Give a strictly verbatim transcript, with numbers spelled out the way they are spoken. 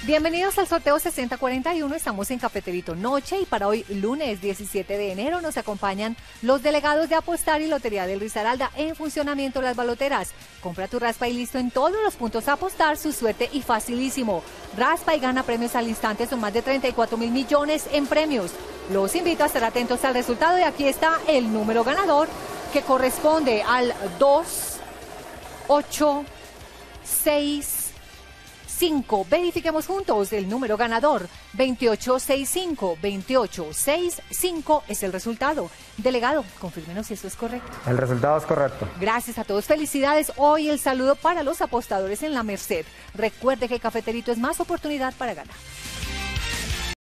Bienvenidos al sorteo sesenta cuarenta y uno, estamos en Cafeterito Noche y para hoy, lunes diecisiete de enero, nos acompañan los delegados de Apostar y Lotería del Risaralda en funcionamiento las baloteras. Compra tu raspa y listo en todos los puntos a Apostar, su suerte y facilísimo. Raspa y gana premios al instante, son más de treinta y cuatro mil millones en premios. Los invito a estar atentos al resultado y aquí está el número ganador que corresponde al dos ocho seis cinco. Verifiquemos juntos el número ganador. veintiocho sesenta y cinco, veintiocho sesenta y cinco es el resultado. Delegado, confírmenos si eso es correcto. El resultado es correcto. Gracias a todos, felicidades. Hoy el saludo para los apostadores en La Merced. Recuerde que Cafeterito es más oportunidad para ganar.